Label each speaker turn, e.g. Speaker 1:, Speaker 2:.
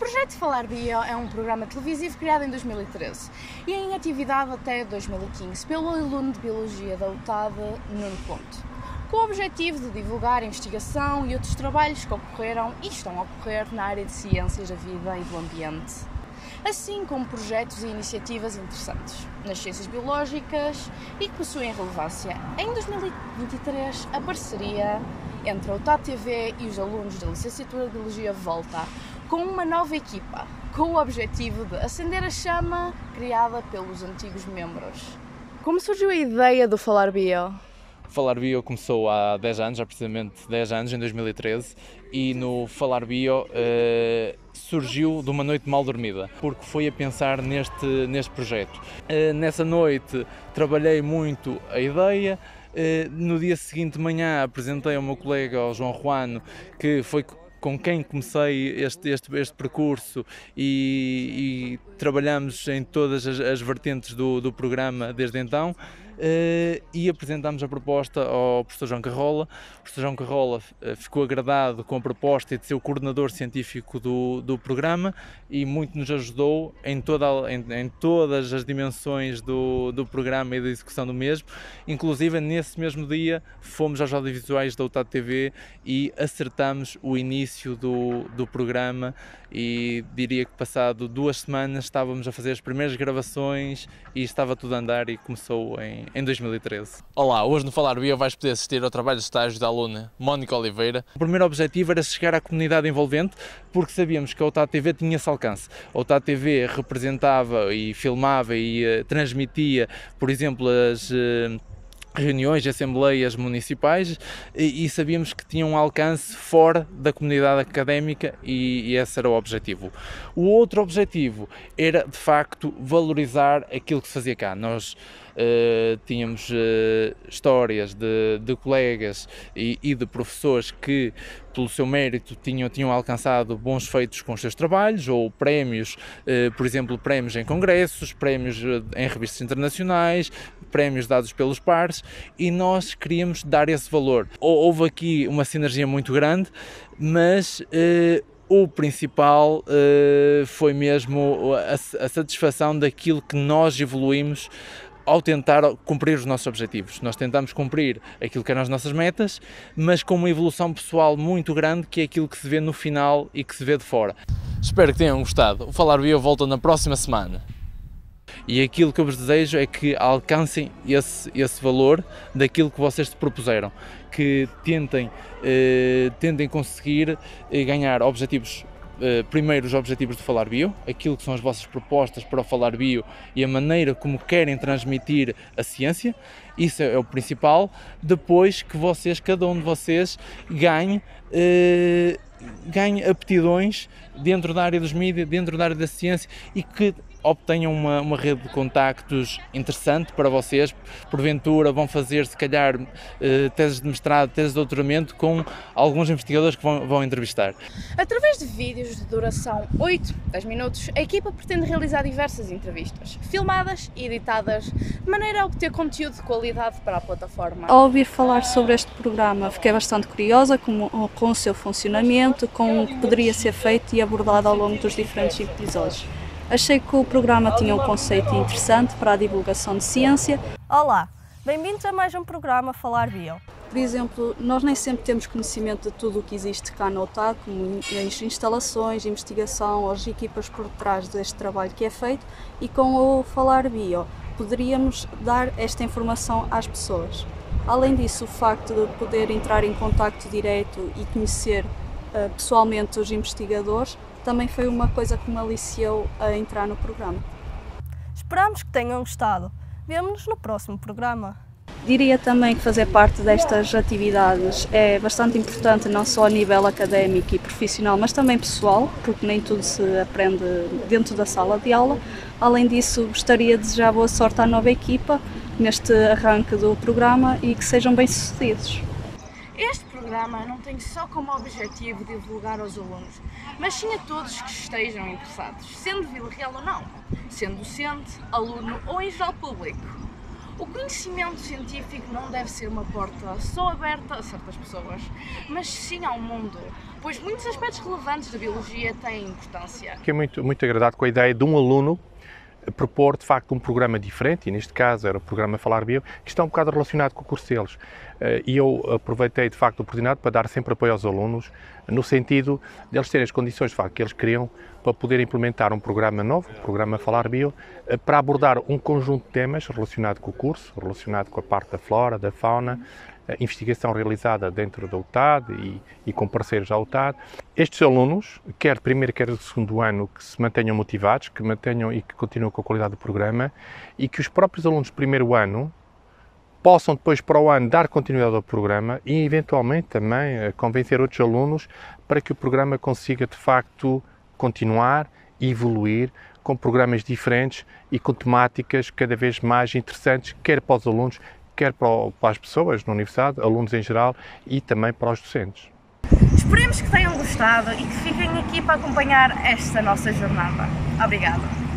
Speaker 1: Projeto Falar Bio é um programa televisivo criado em 2013 e em atividade até 2015 pelo aluno de Biologia da UTAD, Nuno Ponte, com o objetivo de divulgar a investigação e outros trabalhos que ocorreram e estão a ocorrer na área de ciências da vida e do ambiente, assim como projetos e iniciativas interessantes nas ciências biológicas e que possuem relevância. Em 2023, a parceria entre a UTAD TV e os alunos da Licenciatura de Biologia volta com uma nova equipa, com o objetivo de acender a chama criada pelos antigos membros. Como surgiu a ideia do Falar Bio?
Speaker 2: Falar Bio começou há 10 anos, já precisamente 10 anos, em 2013, e no Falar Bio surgiu de uma noite mal dormida, porque foi a pensar neste projeto. Nessa noite trabalhei muito a ideia. No dia seguinte de manhã apresentei ao meu colega, ao João Ruano, que foi com quem comecei este percurso e trabalhamos em todas as vertentes do programa desde então. E apresentámos a proposta ao professor João Carrola. O professor João Carrola ficou agradado com a proposta de ser o coordenador científico do programa e muito nos ajudou em todas as dimensões do programa e da execução do mesmo. Inclusive, nesse mesmo dia, fomos aos audiovisuais da UTAD TV e acertamos o início do programa, e diria que passado 2 semanas estávamos a fazer as primeiras gravações e estava tudo a andar, e começou em 2013.
Speaker 3: Olá, hoje no Falar Bio vais poder assistir ao trabalho de estágio da aluna Mónica Oliveira.
Speaker 2: O primeiro objetivo era chegar à comunidade envolvente, porque sabíamos que a UTAD TV tinha esse alcance. A UTAD TV representava e filmava e transmitia, por exemplo, as reuniões e assembleias municipais, e sabíamos que tinham um alcance fora da comunidade académica, e esse era o objetivo. O outro objetivo era, de facto, valorizar aquilo que se fazia cá. Nós tínhamos histórias de colegas e de professores que, pelo seu mérito, tinham alcançado bons feitos com os seus trabalhos, ou prémios, por exemplo, prémios em congressos, prémios em revistas internacionais, prémios dados pelos pares, e nós queríamos dar esse valor. Houve aqui uma sinergia muito grande, mas o principal foi mesmo a satisfação daquilo que nós evoluímos ao tentar cumprir os nossos objetivos. Nós tentamos cumprir aquilo que eram as nossas metas, mas com uma evolução pessoal muito grande, que é aquilo que se vê no final e que se vê de fora.
Speaker 3: Espero que tenham gostado. O Falar Bio volta na próxima semana.
Speaker 2: E aquilo que eu vos desejo é que alcancem esse valor daquilo que vocês se propuseram, que tentem conseguir ganhar objetivos. Primeiro, os objetivos do Falar Bio, aquilo que são as vossas propostas para o Falar Bio e a maneira como querem transmitir a ciência, isso é o principal. Depois, que cada um de vocês ganhe aptidões dentro da área dos mídias, dentro da área da ciência, e que obtenham uma rede de contactos interessante para vocês. Porventura vão fazer, se calhar, teses de mestrado, teses de doutoramento com alguns investigadores que vão entrevistar.
Speaker 1: Através de vídeos de duração 8-10 minutos, a equipa pretende realizar diversas entrevistas, filmadas e editadas, de maneira a obter conteúdo de qualidade para a plataforma.
Speaker 4: Ao ouvir falar sobre este programa, fiquei bastante curiosa com o seu funcionamento, com o que poderia ser feito e abordado ao longo dos diferentes episódios. Achei que o programa tinha um conceito interessante para a divulgação de ciência.
Speaker 5: Olá, bem-vindos a mais um programa Falar Bio.
Speaker 4: Por exemplo, nós nem sempre temos conhecimento de tudo o que existe cá na UTAD, como as instalações, investigação, as equipas por trás deste trabalho que é feito, e com o Falar Bio poderíamos dar esta informação às pessoas. Além disso, o facto de poder entrar em contacto direto e conhecer pessoalmente os investigadores também foi uma coisa que me aliciou a entrar no programa.
Speaker 5: Esperamos que tenham gostado. Vemo-nos no próximo programa.
Speaker 4: Diria também que fazer parte destas atividades é bastante importante, não só a nível académico e profissional, mas também pessoal, porque nem tudo se aprende dentro da sala de aula. Além disso, gostaria de desejar boa sorte à nova equipa neste arranque do programa e que sejam bem-sucedidos.
Speaker 1: Este programa não tem só como objetivo divulgar aos alunos, mas sim a todos que estejam interessados, sendo de Vila Real ou não, sendo docente, aluno ou em geral público. O conhecimento científico não deve ser uma porta só aberta a certas pessoas, mas sim ao mundo, pois muitos aspectos relevantes da biologia têm importância.
Speaker 6: Fiquei muito agradado com a ideia de um aluno propor, de facto, um programa diferente, e neste caso era o programa Falar Bio, que está um bocado relacionado com o curso deles. E eu aproveitei, de facto, a oportunidade para dar sempre apoio aos alunos, no sentido de eles terem as condições, de facto, que eles queriam para poder implementar um programa novo, o programa Falar Bio, para abordar um conjunto de temas relacionado com o curso, relacionado com a parte da flora, da fauna, a investigação realizada dentro da UTAD e com parceiros da UTAD. Estes alunos, quer de primeiro, quer do segundo ano, que se mantenham motivados, que mantenham e que continuem com a qualidade do programa, e que os próprios alunos de primeiro ano possam depois para o ano dar continuidade ao programa e eventualmente também convencer outros alunos para que o programa consiga de facto continuar e evoluir com programas diferentes e com temáticas cada vez mais interessantes, quer para os alunos, quer para as pessoas na universidade, alunos em geral e também para os docentes.
Speaker 1: Esperemos que tenham gostado e que fiquem aqui para acompanhar esta nossa jornada. Obrigada!